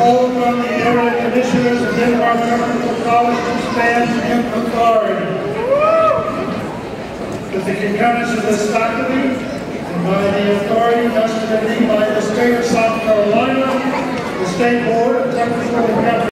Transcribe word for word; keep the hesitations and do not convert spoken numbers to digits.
call upon the area commissioners of Denmark Technical College to stand in authority. With the concurrence of this faculty, and by the authority vested in me by the state of South Carolina, the State Board of Technical and